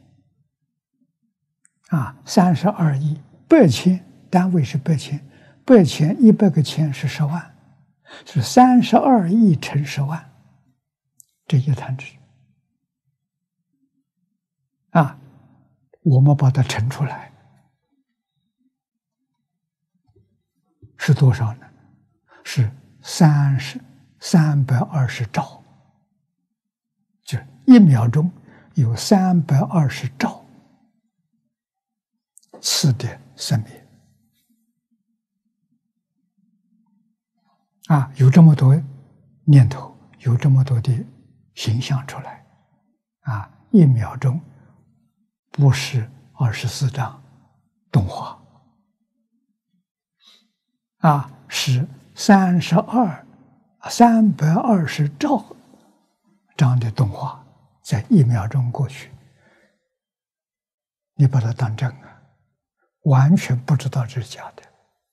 啊，三十二亿八千，单位是八千，八千一百个千是十万，是三十二亿乘十万，这一弹指，啊，我们把它乘出来，是多少呢？是三十三百二十兆，就是一秒钟有三百二十兆次的生灭啊！有这么多念头，有这么多的形象出来啊！一秒钟不是二十四张动画啊，是三十二三百二十兆张的动画，在一秒钟过去，你把它当真啊，完全不知道这是假的。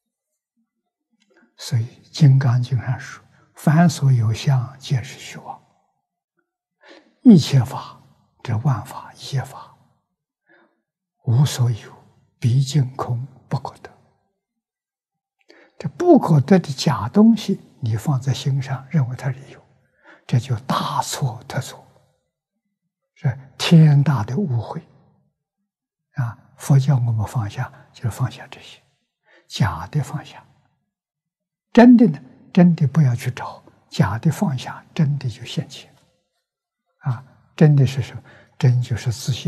所以《金刚经》上说：“凡所有相，皆是虚妄。一切法，这万法一切法，无所有，毕竟空，不可得。”这不可得的假东西，你放在心上，认为它是有，这就大错特错，是天大的误会啊！佛教我们放下，就是放下这些假的，放下真的呢，真的不要去找，假的放下，真的就现前啊！真的是什么？真就是自信，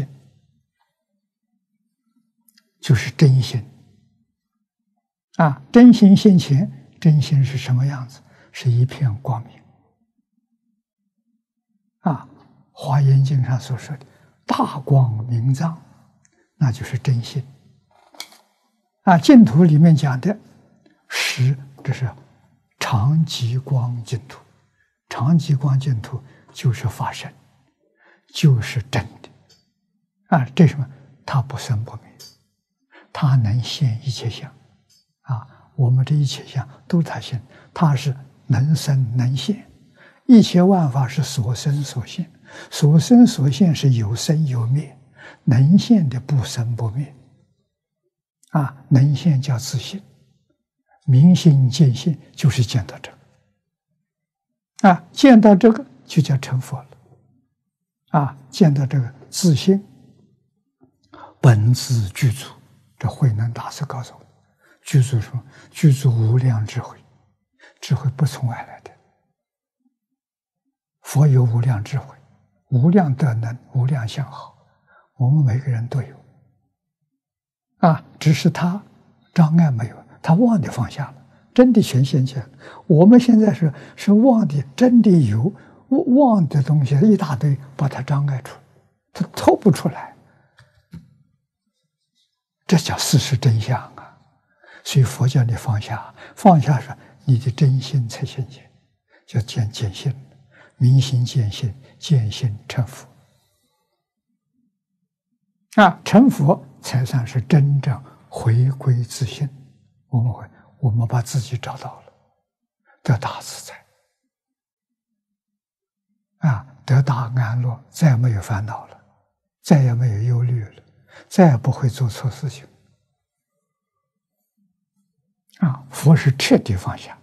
就是真心。啊，真心现前，真心是什么样子？是一片光明。啊，《华严经》上所说的“大光明藏”，那就是真心。啊，净土里面讲的是，这是常寂光净土。常寂光净土就是法身，就是真的。啊，这什么？它不生不灭，它能现一切相。啊，我们这一切相都是他现，他是能生能现，一切万法是所生所现，所生所现是有生有灭，能现的不生不灭。啊，能现叫自信，明心见性就是见到这个，啊，见到这个就叫成佛了，啊，见到这个自信，本自具足，这慧能大师告诉我。具足什么？具足无量智慧，智慧不从外来的。佛有无量智慧，无量德能，无量相好，我们每个人都有。啊，只是他障碍没有，他忘的放下了，真的全现前。我们现在是是忘的，真的有忘的东西一大堆，把它障碍住，他透不出来。这叫事实真相啊！所以佛教你放下，放下是你的真心才现前，叫见见性，明心见性，见性成佛。啊，成佛才算是真正回归自性， 我们会，我们把自己找到了，得大自在，啊，得大安乐，再也没有烦恼了，再也没有忧虑了，再也不会做错事情。啊，佛是彻底放下。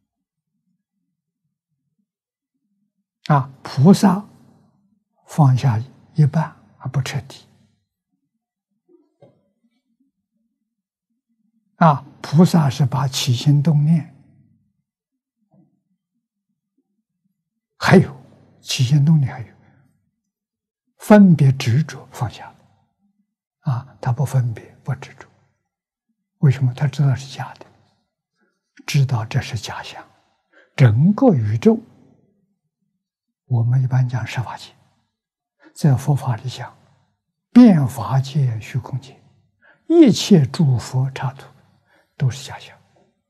啊，菩萨放下一半还不彻底。啊，菩萨是把起心动念，还有起心动念，还有分别执着放下。啊，他不分别不执着，为什么？他知道是假的，知道这是假象。整个宇宙，我们一般讲十法界，在佛法里讲遍法界虚空界，一切诸佛刹土都是假象，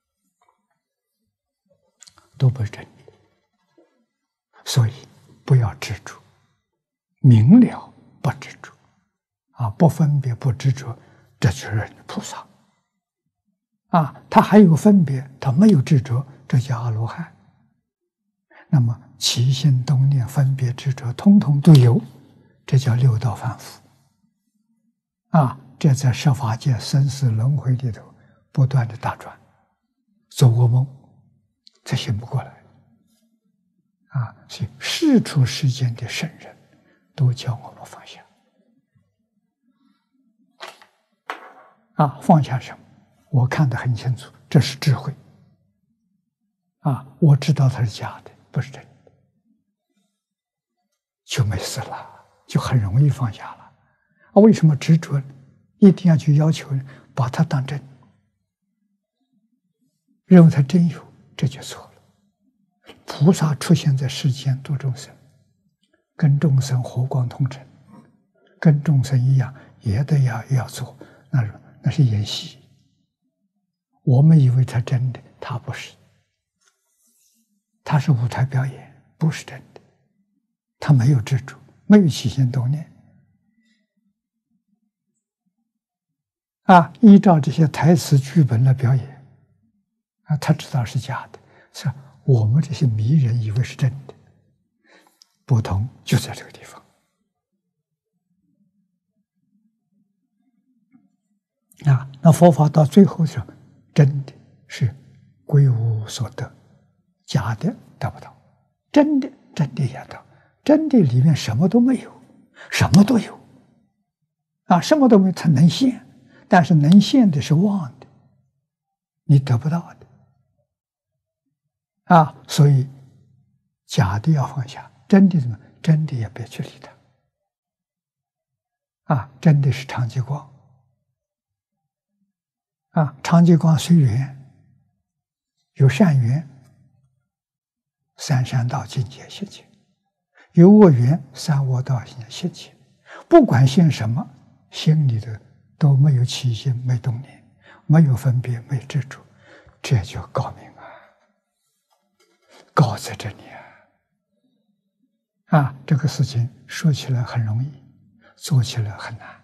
都不是真的。所以不要执着，明了不执着，啊，不分别不执着，这就是菩萨。啊，他还有分别，他没有执着，这叫阿罗汉。那么起心动念、分别执着，通通都有，这叫六道凡夫。啊，这在十法界生死轮回里头不断的打转，做噩梦，才醒不过来。啊，所以世出世间的圣人都叫我们放下。啊，放下什么？我看得很清楚，这是智慧。啊，我知道它是假的，不是真的，就没事了，就很容易放下了。啊，为什么执着？一定要去要求把它当真，认为它真有，这就错了。菩萨出现在世间度众生，跟众生和光同尘，跟众生一样，也得要要做，那那是演戏。我们以为他真的，他不是，他是舞台表演，不是真的。他没有执着，没有起心动念。啊，依照这些台词剧本来表演，啊，他知道是假的，是我们这些迷人以为是真的。不同就在这个地方。啊，那佛法到最后是真的是归无所得，假的得不到，真的真的也得，真的里面什么都没有，什么都有。啊，什么都没有，它能现，但是能现的是妄的，你得不到的。啊，所以假的要放下，真的什么？真的也别去理它。啊，真的是常寂光。啊，常寂光随缘，有善缘，三善道境界现前；有恶缘，三恶道境界现前。不管现什么，心里头都没有起心，没动念，没有分别，没执着，这就高明啊！高在这里啊！啊，这个事情说起来很容易，做起来很难。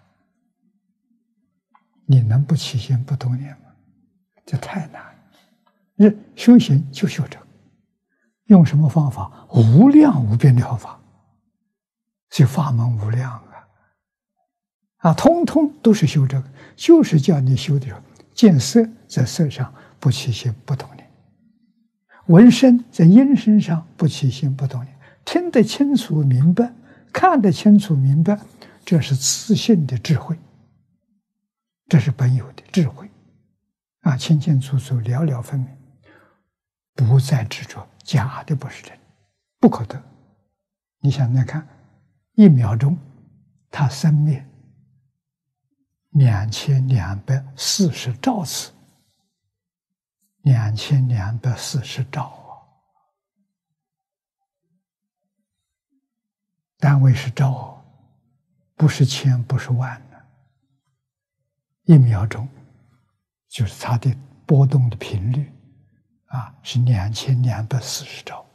你能不起心不动念吗？这太难了。修行就修这个，用什么方法？无量无边的方法，所以法门无量啊！啊，通通都是修这个，就是叫你修的时候，见色在色上不起心不动念，闻声在音声上不起心不动念，听得清楚明白，看得清楚明白，这是自信的智慧。这是本有的智慧，啊，清清楚楚，了了分明，不再执着假的不是真，不可得。你想想看，一秒钟，它生灭两千两百四十兆次，两千两百四十兆啊，单位是兆，不是千，不是万。一秒钟，就是它的波动的频率，啊，是两千两百四十兆。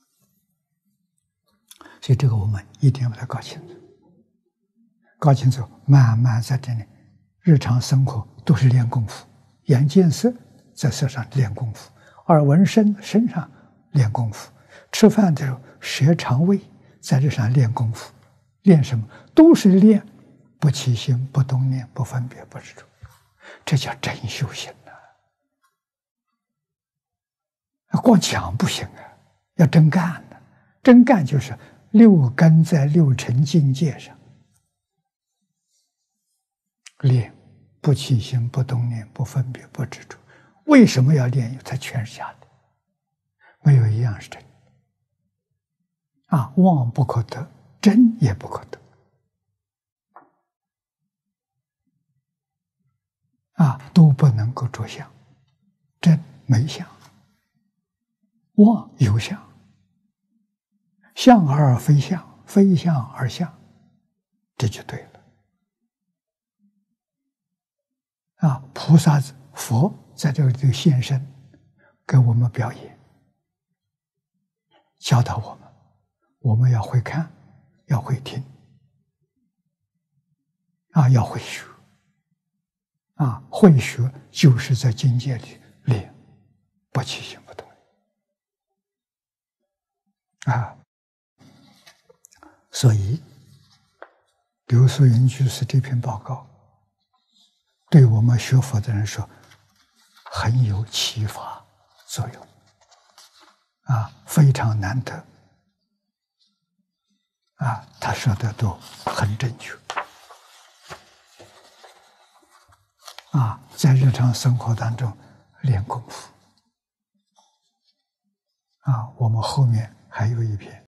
所以这个我们一定要把它搞清楚，搞清楚，慢慢在这里，日常生活都是练功夫，眼见色在舌上练功夫；耳闻身身上练功夫；吃饭的时候舌肠胃在这上练功夫。练什么？都是练不起心、不动念、不分别、不执着，这叫真修行啊！光讲不行啊，要真干呢。真干就是六根在六尘境界上练不起心、不动念、不分别、不执着。为什么要练？它全是假的，没有一样是真的啊！妄不可得，真也不可得啊，都不能够着相。真没相，妄有相，相而非相，非相而相，这就对了啊！菩萨佛在这里现身，给我们表演，教导我们，我们要会看，要会听啊，要会学啊，会学就是在境界里练不起心不动啊。所以刘素云居士这篇报告对我们学佛的人说很有启发作用啊，非常难得啊，他说的都很正确啊，在日常生活当中练功夫啊，我们后面还有一篇